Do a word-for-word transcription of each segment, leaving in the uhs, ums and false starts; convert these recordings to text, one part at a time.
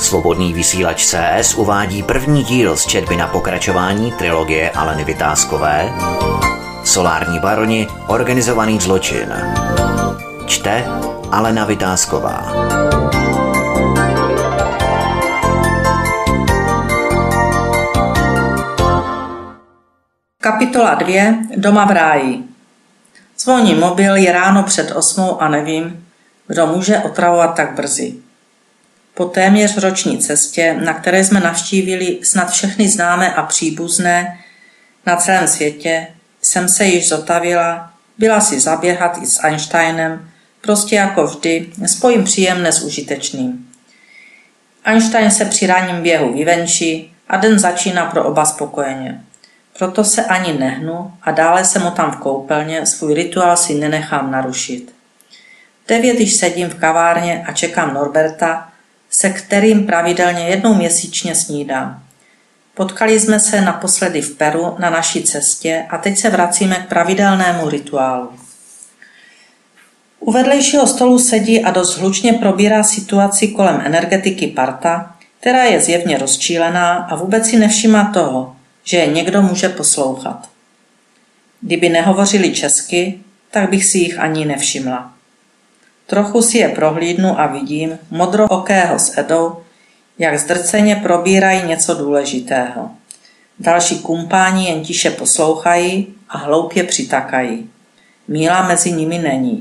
Svobodný vysílač C S uvádí první díl z četby na pokračování trilogie Aleny Vytázkové Solární baroni, organizovaný zločin. Čte Alena Vytázková. Kapitola dvě. Doma v ráji. Zvoní mobil, je ráno před osmou a nevím, kdo může otravovat tak brzy. Po téměř roční cestě, na které jsme navštívili snad všechny známé a příbuzné na celém světě, jsem se již zotavila, byla si zaběhat i s Einsteinem, prostě jako vždy, spojím příjemné s užitečným. Einstein se při ranním běhu vyvenčí a den začíná pro oba spokojeně. Proto se ani nehnu a dále se motám v koupelně, svůj rituál si nenechám narušit. V devět již sedím v kavárně a čekám Norberta, se kterým pravidelně jednou měsíčně snídám. Potkali jsme se naposledy v Peru na naší cestě a teď se vracíme k pravidelnému rituálu. U vedlejšího stolu sedí a dost hlučně probírá situaci kolem energetiky parta, která je zjevně rozčílená a vůbec si nevšimá toho, že je někdo může poslouchat. Kdyby nehovořili česky, tak bych si jich ani nevšimla. Trochu si je prohlídnu a vidím modrookého s Edou, jak zdrceně probírají něco důležitého. Další kumpáni jen tiše poslouchají a hloupě přitakají. Míla mezi nimi není.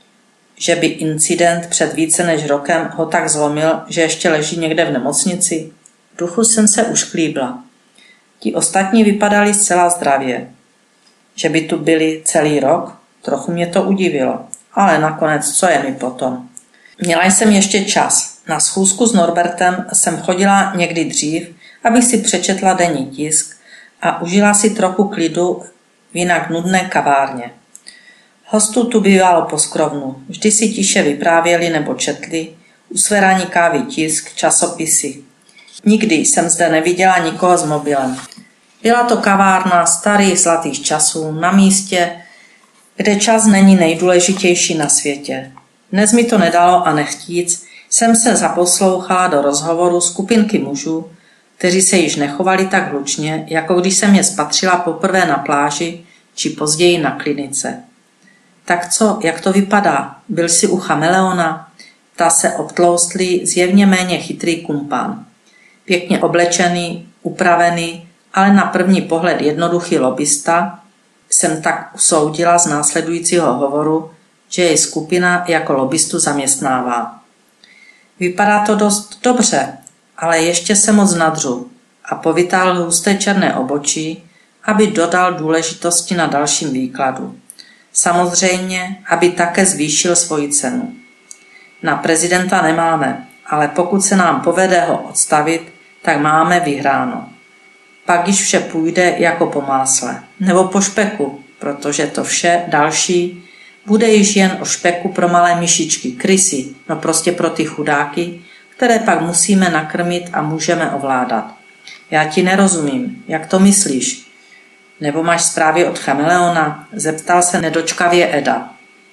Že by incident před více než rokem ho tak zlomil, že ještě leží někde v nemocnici? V duchu jsem se ušklíbla. Ti ostatní vypadali zcela zdravě. Že by tu byli celý rok, trochu mě to udivilo. Ale nakonec, co je mi potom? Měla jsem ještě čas. Na schůzku s Norbertem jsem chodila někdy dřív, abych si přečetla denní tisk a užila si trochu klidu v jinak nudné kavárně. Hostů tu bývalo poskrovnu. Vždy si tiše vyprávěli nebo četli, u své ranní kávy tisk, časopisy. Nikdy jsem zde neviděla nikoho s mobilem. Byla to kavárna starých zlatých časů na místě, kde čas není nejdůležitější na světě. Dnes mi to nedalo a nechtíc, jsem se zaposlouchala do rozhovoru skupinky mužů, kteří se již nechovali tak hlučně, jako když jsem je spatřila poprvé na pláži či později na klinice. Tak co, jak to vypadá? Byl jsi u chameleona? Ta se obtloustlý, zjevně méně chytrý kumpán. Pěkně oblečený, upravený, ale na první pohled jednoduchý lobista, jsem tak usoudila z následujícího hovoru, že jej skupina jako lobistu zaměstnává. Vypadá to dost dobře, ale ještě se moc nadřu a povytáhl husté černé obočí, aby dodal důležitosti na dalším výkladu. Samozřejmě, aby také zvýšil svoji cenu. Na prezidenta nemáme, ale pokud se nám povede ho odstavit, tak máme vyhráno. Pak již vše půjde jako po másle, nebo po špeku, protože to vše další bude již jen o špeku pro malé myšičky, krysy, no prostě pro ty chudáky, které pak musíme nakrmit a můžeme ovládat. Já ti nerozumím, jak to myslíš? Nebo máš zprávy od chameleona? Zeptal se nedočkavě Eda.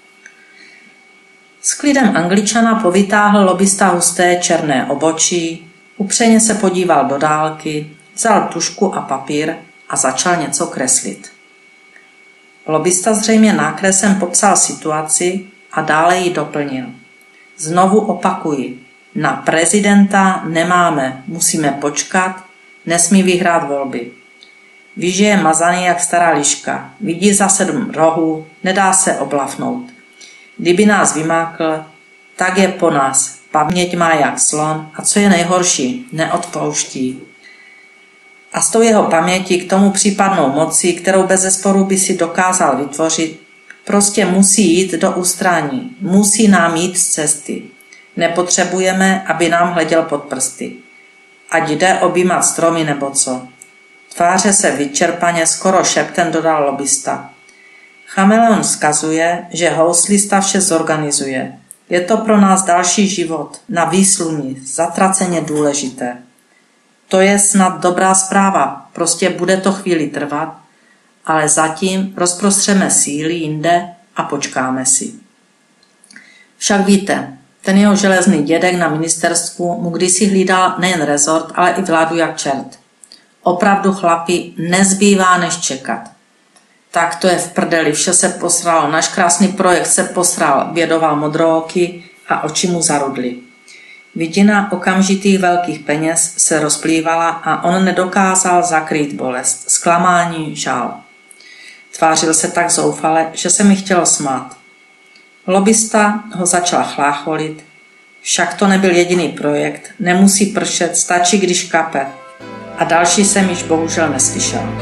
S klidem Angličana povytáhl lobista husté černé obočí, upřeně se podíval do dálky, vzal tužku a papír a začal něco kreslit. Lobista zřejmě nákresem popsal situaci a dále ji doplnil. Znovu opakuji, na prezidenta nemáme, musíme počkat, nesmí vyhrát volby. Ví, že je mazaný jak stará liška, vidí za sedm rohů, nedá se oblafnout. Kdyby nás vymákl, tak je po nás, paměť má jak slon a co je nejhorší, neodpouští. A s tou jeho paměti k tomu případnou moci, kterou bezesporu by si dokázal vytvořit, prostě musí jít do ústraní, musí nám jít z cesty. Nepotřebujeme, aby nám hleděl pod prsty. Ať jde objímat stromy nebo co. Tváře se vyčerpaně, skoro šeptem dodal lobista. Chameleon vzkazuje, že houslista vše zorganizuje. Je to pro nás další život, na výsluní, zatraceně důležité. To je snad dobrá zpráva, prostě bude to chvíli trvat, ale zatím rozprostřeme síly jinde a počkáme si. Však víte, Ten jeho železný dědek na ministerstvu mu kdysi hlídal nejen rezort, ale i vládu jak čert. Opravdu, chlapi, nezbývá než čekat. Tak to je v prdeli, vše se posralo, náš krásný projekt se posral, bědoval modrooky a oči mu zarudly. Vidina okamžitých velkých peněz se rozplývala a on nedokázal zakrýt bolest, zklamání, žál. Tvářil se tak zoufale, že se mi chtělo smát. Lobista ho začala chlácholit, však to nebyl jediný projekt, nemusí pršet, stačí, když kape. A další jsem již bohužel neslyšel.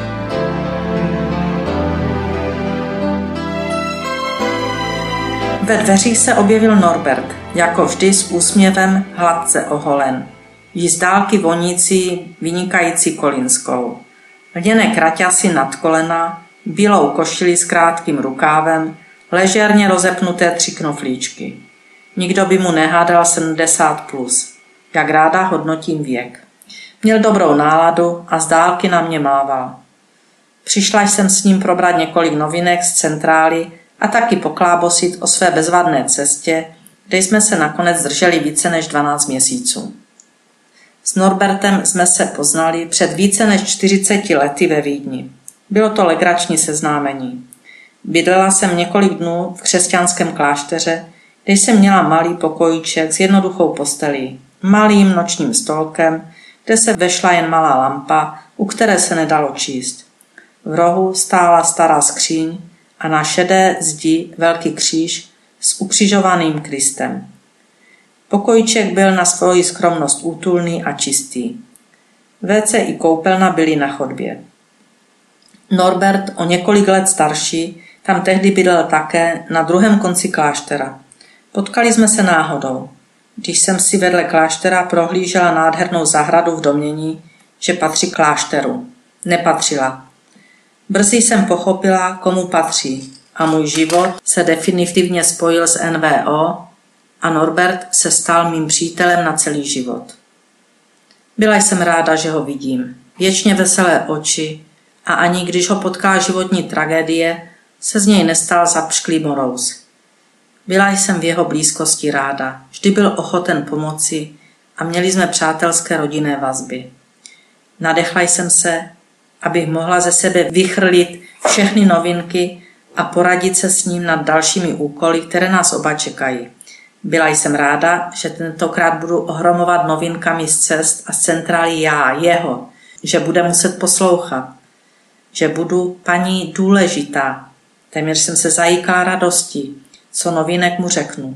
Ve dveřích se objevil Norbert, jako vždy s úsměvem hladce oholen, již z dálky vonící, vynikající kolínskou. Lněné kraťasy nad kolena, bílou košili s krátkým rukávem, ležérně rozepnuté tři knoflíčky. Nikdo by mu nehádal sedmdesát plus. Jak ráda hodnotím věk. Měl dobrou náladu a z dálky na mě mával. Přišla jsem s ním probrat několik novinek z centrály a taky poklábosit o své bezvadné cestě, kde jsme se nakonec drželi více než dvanáct měsíců. S Norbertem jsme se poznali před více než čtyřiceti lety ve Vídni. Bylo to legrační seznámení. Bydlela jsem několik dnů v křesťanském klášteře, kde jsem měla malý pokojíček s jednoduchou postelí, malým nočním stolkem, kde se vešla jen malá lampa, u které se nedalo číst. V rohu stála stará skříň a na šedé zdi velký kříž s ukřižovaným Kristem. Pokojíček byl na svoji skromnost útulný a čistý. vé cé i koupelna byly na chodbě. Norbert, o několik let starší, tam tehdy bydlel také na druhém konci kláštera. Potkali jsme se náhodou, když jsem si vedle kláštera prohlížela nádhernou zahradu v domnění, že patří klášteru. Nepatřila. Brzy jsem pochopila, komu patří a můj život se definitivně spojil s en vé ó a Norbert se stal mým přítelem na celý život. Byla jsem ráda, že ho vidím. Věčně veselé oči a ani když ho potká životní tragédie, se z něj nestal zapšklý morous. Byla jsem v jeho blízkosti ráda, vždy byl ochoten pomoci a měli jsme přátelské rodinné vazby. Nadechla jsem se, abych mohla ze sebe vychrlit všechny novinky a poradit se s ním nad dalšími úkoly, které nás oba čekají. Byla jsem ráda, že tentokrát budu ohromovat novinkami z cest a z centrály já, jeho, že bude muset poslouchat, že budu paní důležitá. Téměř jsem se zajíkala radostí, co novinek mu řeknu.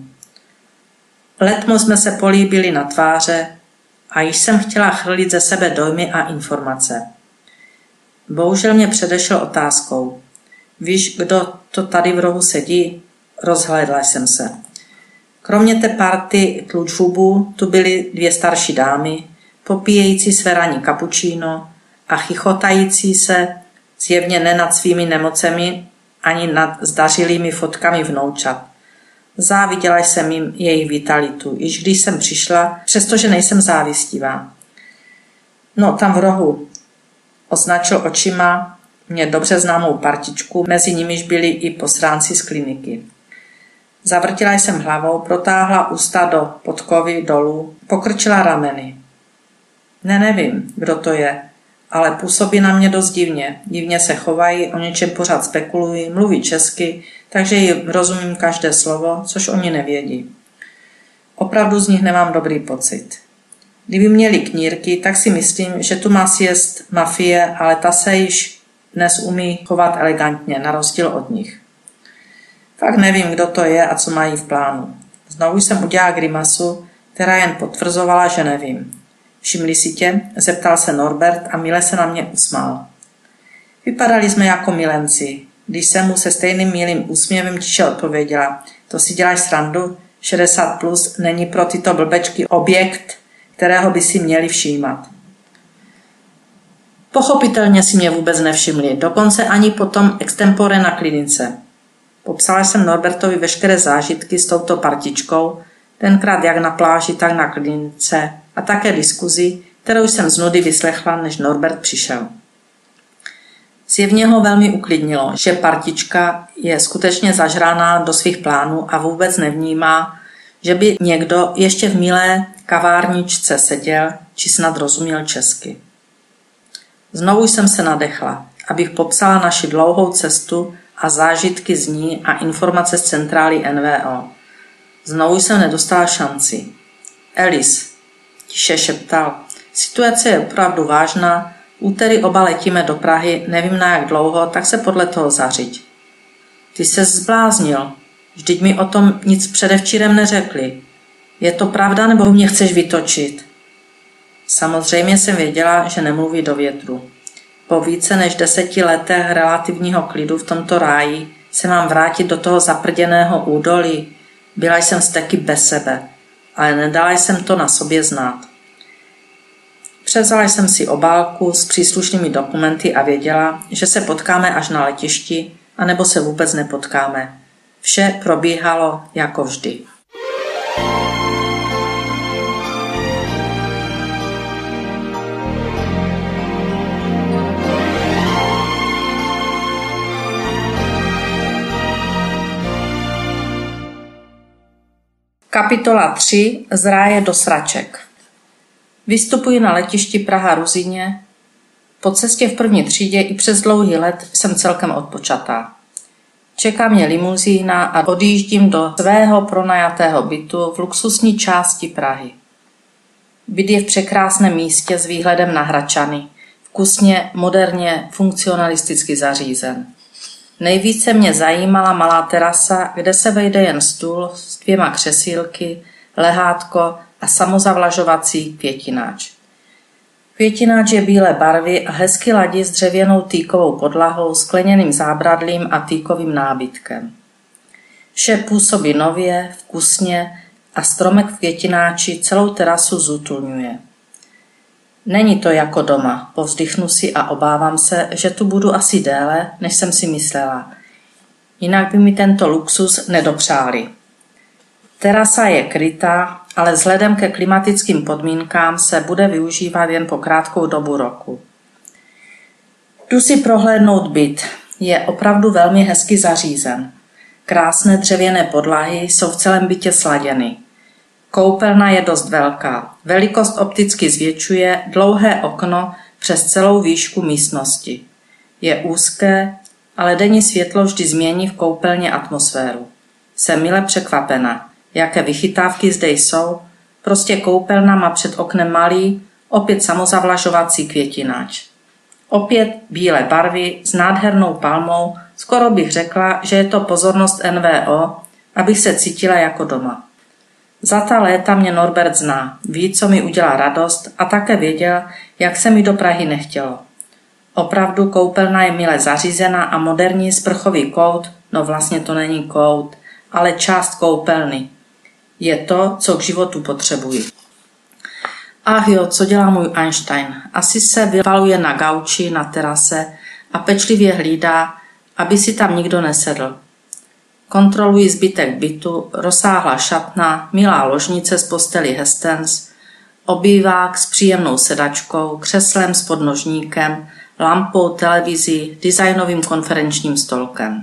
Letmo jsme se políbili na tváře a již jsem chtěla chrlit ze sebe dojmy a informace. Bohužel mě předešel otázkou. Víš, kdo to tady v rohu sedí? Rozhlédla jsem se. Kromě té party tlučhubů tu byly dvě starší dámy, popíjející své ranní kapučíno a chichotající se, zjevně ne nad svými nemocemi, ani nad zdařilými fotkami vnoučat. Záviděla jsem jim jejich vitalitu, již když jsem přišla, přestože nejsem závistivá. No, tam v rohu, označil očima mě dobře známou partičku, mezi nimiž byli i posránci z kliniky. Zavrtila jsem hlavou, protáhla ústa do podkovy dolů, pokrčila rameny. Ne, nevím, kdo to je, ale působí na mě dost divně. Divně se chovají, o něčem pořád spekulují, mluví česky, takže ji rozumím každé slovo, což oni nevědí. Opravdu z nich nemám dobrý pocit. Kdyby měli knírky, tak si myslím, že tu má sjest mafie, ale ta se již dnes umí chovat elegantně, na rozdíl od nich. Fakt nevím, kdo to je a co mají v plánu. Znovu jsem udělala grimasu, která jen potvrzovala, že nevím. Všimli si tě? Zeptal se Norbert a mile se na mě usmál. Vypadali jsme jako milenci. Když jsem mu se stejným milým úsměvem tiše odpověděla, to si děláš srandu, šedesát plus není pro tyto blbečky objekt, kterého by si měli všímat. Pochopitelně si mě vůbec nevšimli, dokonce ani potom extempore na klinice. Popsala jsem Norbertovi veškeré zážitky s touto partičkou, tenkrát jak na pláži, tak na klinice a také diskuzi, kterou jsem z nudy vyslechla, než Norbert přišel. Zjevně ho velmi uklidnilo, že partička je skutečně zažraná do svých plánů a vůbec nevnímá, že by někdo ještě v milé kavárničce seděl, či snad rozuměl česky. Znovu jsem se nadechla, abych popsala naši dlouhou cestu a zážitky z ní a informace z centrály N V O. Znovu jsem nedostala šanci. Alice, tiše šeptal, situace je opravdu vážná, úterý oba letíme do Prahy, nevím na jak dlouho, tak se podle toho zařiď. Ty ses zbláznil, vždyť mi o tom nic předevčírem neřekli. Je to pravda, nebo mě chceš vytočit? Samozřejmě jsem věděla, že nemluví do větru. Po více než deseti letech relativního klidu v tomto ráji se mám vrátit do toho zaprděného údolí. Byla jsem steky bez sebe, ale nedala jsem to na sobě znát. Převzala jsem si obálku s příslušnými dokumenty a věděla, že se potkáme až na letišti, anebo se vůbec nepotkáme. Vše probíhalo jako vždy. Kapitola tři. Z ráje do sraček. Vystupuji na letišti Praha-Ruzyně. Po cestě v první třídě i přes dlouhý let jsem celkem odpočatá. Čeká mě limuzína a odjíždím do svého pronajatého bytu v luxusní části Prahy. Byt je v překrásném místě s výhledem na Hradčany, vkusně, moderně, funkcionalisticky zařízen. Nejvíce mě zajímala malá terasa, kde se vejde jen stůl s dvěma křesílky, lehátko a samozavlažovací květináč. Květináč je bílé barvy a hezky ladí s dřevěnou týkovou podlahou, skleněným zábradlím a týkovým nábytkem. Vše působí nově, vkusně a stromek v květináči celou terasu zútulňuje. Není to jako doma, povzdychnu si a obávám se, že tu budu asi déle, než jsem si myslela. Jinak by mi tento luxus nedopřáli. Terasa je krytá, ale vzhledem ke klimatickým podmínkám se bude využívat jen po krátkou dobu roku. Jdu si prohlédnout byt. Je opravdu velmi hezky zařízen. Krásné dřevěné podlahy jsou v celém bytě sladěny. Koupelna je dost velká. Velikost opticky zvětšuje dlouhé okno přes celou výšku místnosti. Je úzké, ale denní světlo vždy změní v koupelně atmosféru. Jsem mile překvapena, jaké vychytávky zde jsou. Prostě koupelna má před oknem malý, opět samozavlažovací květináč. Opět bílé barvy s nádhernou palmou, skoro bych řekla, že je to pozornost N V O, abych se cítila jako doma. Za ta léta mě Norbert zná, ví, co mi udělá radost a také věděl, jak se mi do Prahy nechtělo. Opravdu koupelna je mile zařízená a moderní sprchový kout, no vlastně to není kout, ale část koupelny. Je to, co k životu potřebuji. Ach jo, co dělá můj Einstein? Asi se vyvaluje na gauči na terase a pečlivě hlídá, aby si tam nikdo nesedl. Kontroluji zbytek bytu, rozsáhlá šatna, milá ložnice z posteli Hestens, obývák s příjemnou sedačkou, křeslem s podnožníkem, lampou, televizí, designovým konferenčním stolkem.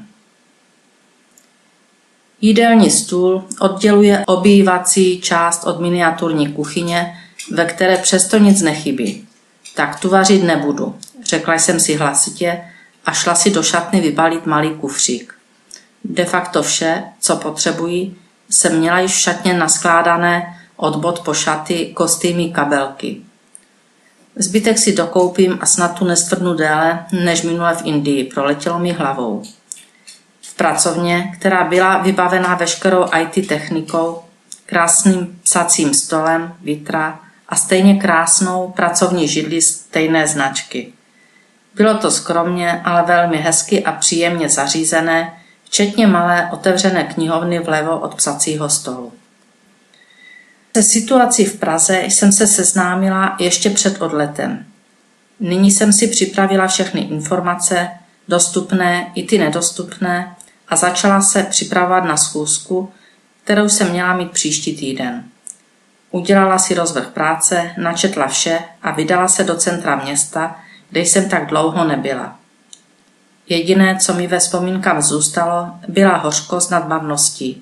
Jídelní stůl odděluje obývací část od miniaturní kuchyně, ve které přesto nic nechybí. Tak tu vařit nebudu, řekla jsem si hlasitě a šla si do šatny vybalit malý kufřík. De facto vše, co potřebuji, jsem měla již v šatně naskládané od bod po šaty, kostýmy, kabelky. Zbytek si dokoupím a snad tu nestvrdnu déle, než minule v Indii, proletělo mi hlavou. V pracovně, která byla vybavená veškerou í té technikou, krásným psacím stolem, vitra a stejně krásnou pracovní židli stejné značky. Bylo to skromně, ale velmi hezky a příjemně zařízené, včetně malé otevřené knihovny vlevo od psacího stolu. Se situací v Praze jsem se seznámila ještě před odletem. Nyní jsem si připravila všechny informace, dostupné i ty nedostupné, a začala se připravovat na schůzku, kterou jsem měla mít příští týden. Udělala si rozvrh práce, načetla vše a vydala se do centra města, kde jsem tak dlouho nebyla. Jediné, co mi ve vzpomínkách zůstalo, byla hořkost nad marností.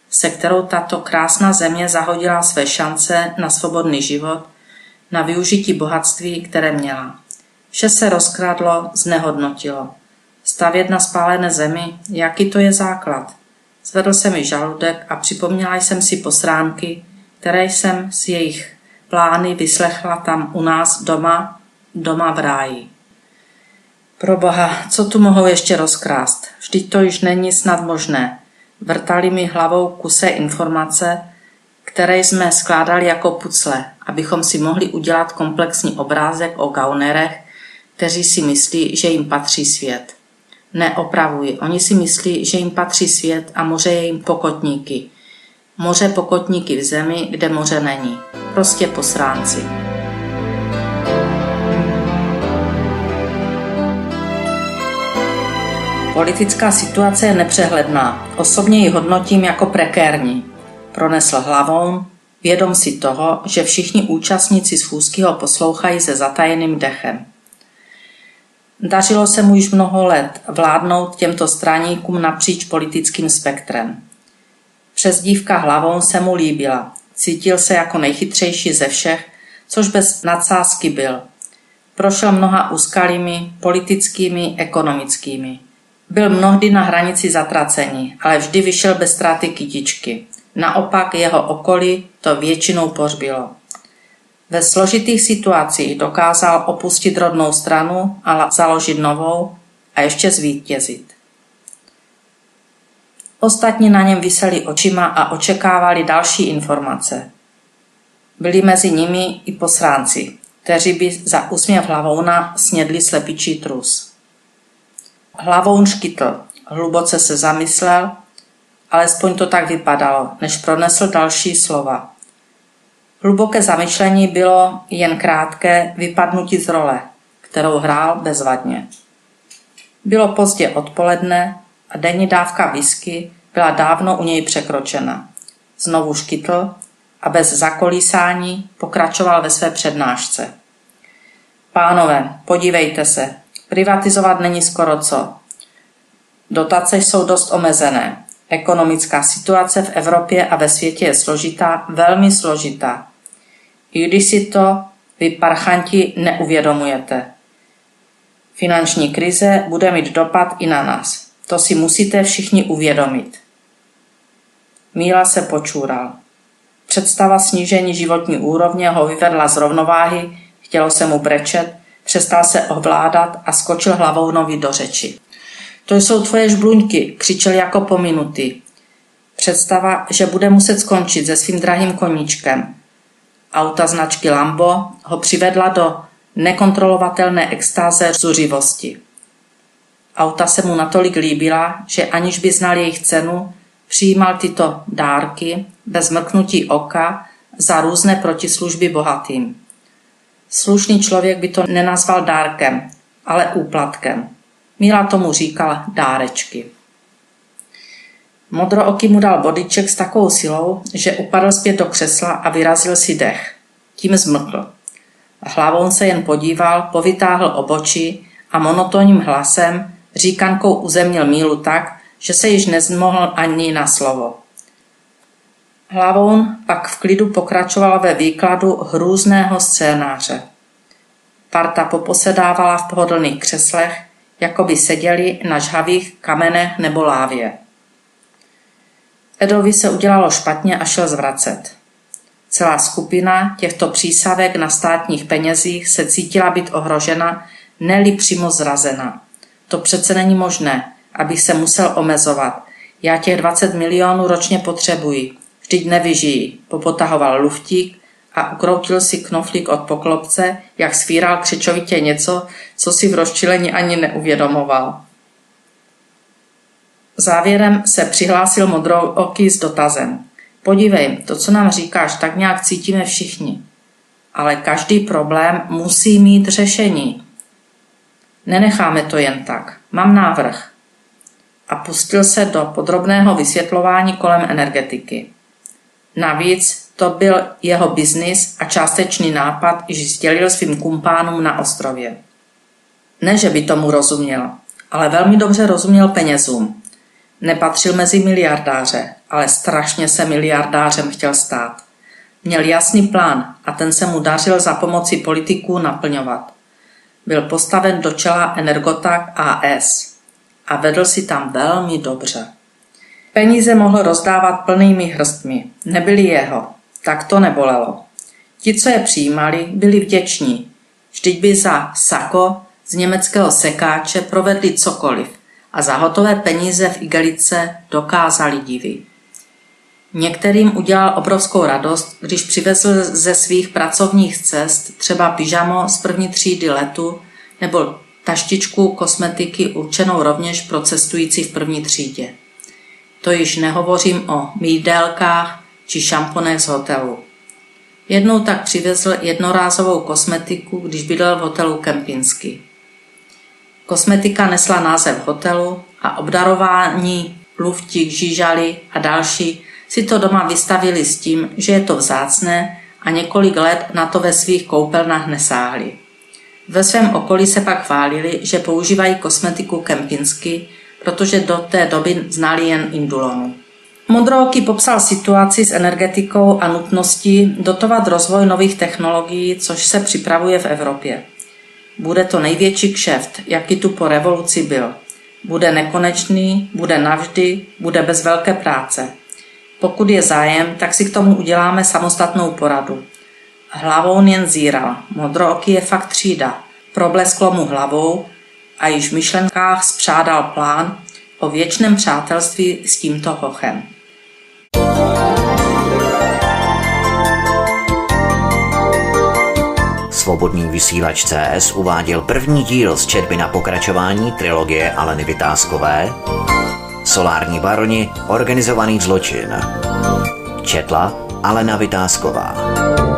se kterou tato krásná země zahodila své šance na svobodný život, na využití bohatství, které měla. Vše se rozkradlo, znehodnotilo. Stavět na spálené zemi, jaký to je základ? Zvedl se mi žaludek a připomněla jsem si posránky, které jsem s jejich plány vyslechla tam u nás doma, doma v ráji. Proboha, co tu mohou ještě rozkrást? Vždyť to již není snad možné. Vrtali mi hlavou kuse informace, které jsme skládali jako pucle, abychom si mohli udělat komplexní obrázek o gaunerech, kteří si myslí, že jim patří svět. Neopravuji, oni si myslí, že jim patří svět a moře je jim pokotníky. Moře pokotníky v zemi, kde moře není. Prostě posránci. Politická situace je nepřehledná. Osobně ji hodnotím jako prekérní. Pronesl hlavou, vědom si toho, že všichni účastníci schůzky ho poslouchají se zatajeným dechem. Dařilo se mu již mnoho let vládnout těmto straníkům napříč politickým spektrem. Přezdívka hlavou se mu líbila. Cítil se jako nejchytřejší ze všech, což bez nadsázky byl. Prošel mnoha úskalími, politickými, ekonomickými. Byl mnohdy na hranici zatracení, ale vždy vyšel bez ztráty kytičky. Naopak jeho okolí to většinou pohřbilo. Ve složitých situacích dokázal opustit rodnou stranu a založit novou a ještě zvítězit. Ostatní na něm viseli očima a očekávali další informace. Byli mezi nimi i posránci, kteří by za úsměv Hlavouna snědli slepičí trus. Hlavoun škytl, hluboce se zamyslel, alespoň to tak vypadalo, než pronesl další slova. Hluboké zamyšlení bylo jen krátké vypadnutí z role, kterou hrál bezvadně. Bylo pozdě odpoledne a denní dávka whisky byla dávno u něj překročena. Znovu škytl a bez zakolísání pokračoval ve své přednášce. Pánové, podívejte se, privatizovat není skoro co. Dotace jsou dost omezené. Ekonomická situace v Evropě a ve světě je složitá, velmi složitá. I když si to vy parchanti neuvědomujete. Finanční krize bude mít dopad i na nás. To si musíte všichni uvědomit. Míla se počůral. Představa snížení životní úrovně ho vyvedla z rovnováhy, chtělo se mu brečet, přestal se ovládat a skočil Hlavounovi do řeči. To jsou tvoje žbluňky, křičel jako pominutý. Představa, že bude muset skončit se svým drahým koníčkem. Auta značky Lambo ho přivedla do nekontrolovatelné extáze zuřivosti. Auta se mu natolik líbila, že aniž by znal jejich cenu, přijímal tyto dárky bez mrknutí oka za různé protislužby bohatým. Slušný člověk by to nenazval dárkem, ale úplatkem. Míla tomu říkal dárečky. Modrooký mu dal bodyček s takovou silou, že upadl zpět do křesla a vyrazil si dech. Tím zmlkl. Hlavou se jen podíval, povytáhl obočí a monotónním hlasem říkankou uzemnil Mílu tak, že se již nezmohl ani na slovo. Hlavoun pak v klidu pokračoval ve výkladu hrůzného scénáře. Parta poposedávala v pohodlných křeslech, jako by seděli na žhavých kamenech nebo lávě. Edovi se udělalo špatně a šel zvracet. Celá skupina těchto přísavek na státních penězích se cítila být ohrožena, ne-li přímo zrazena. To přece není možné, abych se musel omezovat. Já těch dvacet milionů ročně potřebuji. Vždyť nevyžijí, popotahoval luftík a ukroutil si knoflík od poklopce, jak svíral křičovitě něco, co si v rozčilení ani neuvědomoval. Závěrem se přihlásil modrooký s dotazem. Podívej, to, co nám říkáš, tak nějak cítíme všichni. Ale každý problém musí mít řešení. Nenecháme to jen tak. Mám návrh. A pustil se do podrobného vysvětlování kolem energetiky. Navíc to byl jeho biznis a částečný nápad již sdělil svým kumpánům na ostrově. Ne, že by tomu rozuměl, ale velmi dobře rozuměl penězům. Nepatřil mezi miliardáře, ale strašně se miliardářem chtěl stát. Měl jasný plán a ten se mu dařil za pomoci politiků naplňovat. Byl postaven do čela Energotak A S a vedl si tam velmi dobře. Peníze mohl rozdávat plnými hrstmi, nebyly jeho, tak to nebolelo. Ti, co je přijímali, byli vděční. Vždyť by za sako z německého sekáče provedli cokoliv a za hotové peníze v igelice dokázali divy. Některým udělal obrovskou radost, když přivezl ze svých pracovních cest třeba pyžamo z první třídy letu nebo taštičku kosmetiky určenou rovněž pro cestující v první třídě. To již nehovořím o mídélkách či šamponech z hotelu. Jednou tak přivezl jednorázovou kosmetiku, když bydlel v hotelu Kempinski. Kosmetika nesla název hotelu a obdarování Luftík, Žížaly a další si to doma vystavili s tím, že je to vzácné a několik let na to ve svých koupelnách nesáhli. Ve svém okolí se pak chválili, že používají kosmetiku Kempinski, protože do té doby znali jen Indulonu. Modrooký popsal situaci s energetikou a nutností dotovat rozvoj nových technologií, což se připravuje v Evropě. Bude to největší kšeft, jaký tu po revoluci byl. Bude nekonečný, bude navždy, bude bez velké práce. Pokud je zájem, tak si k tomu uděláme samostatnou poradu. Hlavou jen zíral. Modrooký je fakt třída. Problesklo mu hlavou a již v myšlenkách spřádal plán o věčném přátelství s tímto hochem. Svobodný vysílač C S uváděl první díl z četby na pokračování trilogie Aleny Vitáskové Solární baroni, organizovaný zločin. Četla Alena Vitásková.